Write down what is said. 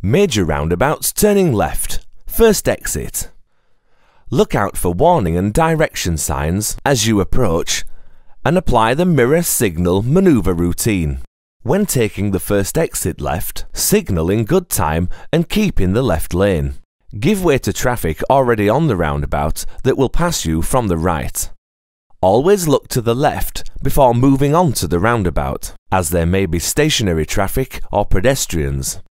Major roundabouts turning left. First exit. Look out for warning and direction signs as you approach and apply the mirror signal maneuver routine. When taking the first exit left, signal in good time and keep in the left lane. Give way to traffic already on the roundabout that will pass you from the right. Always look to the left before moving on to the roundabout, as there may be stationary traffic or pedestrians.